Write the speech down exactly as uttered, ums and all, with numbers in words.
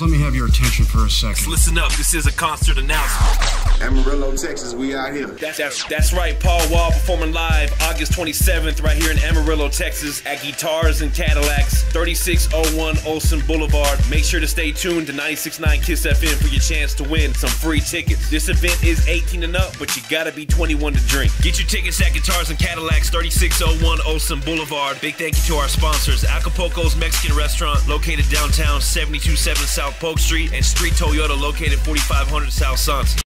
Let me have your attention for a second. Listen up, this is a concert announcement. Amarillo, Texas, we out here. That's, that's, that's right, Paul Wall performing live August twenty-seventh right here in Amarillo, Texas at Guitars and Cadillacs, thirty-six oh one Olson Boulevard. Make sure to stay tuned to ninety-six point nine KISS F M for your chance to win some free tickets. This event is eighteen and up, but you gotta be twenty-one to drink. Get your tickets at Guitars and Cadillacs, thirty-six oh one Olson Boulevard. Big thank you to our sponsors, Acapulco's Mexican Restaurant, located downtown seventy-two oh seven South Polk Street, and Street Toyota, located forty-five hundred South Sonson.